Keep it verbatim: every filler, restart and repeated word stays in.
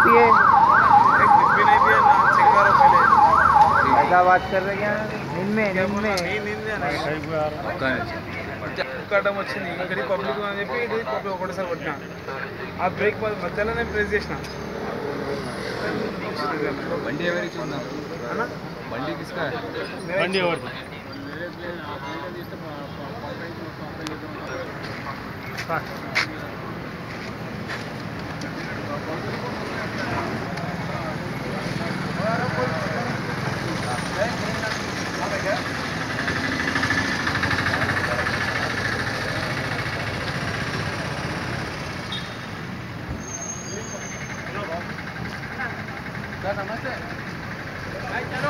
पिए? कुछ भी नहीं पिया ना, चेक करो पहले। ऐसा बात कर रहे क्या? नींद में नींद में नींद కట్టం వచ్చింది ఇక్కడ పబ్లిక్ అని చెప్పి ఇది పబ్లిక్ ఒకటేసారి కొట్టినా ఆ బ్రేక్ మధ్యలో నేను ప్రెస్ చేసిన బండి ఎవరికి ఉందా అన్న బండి కిస్కా బండి ఎవరిది नमस्ते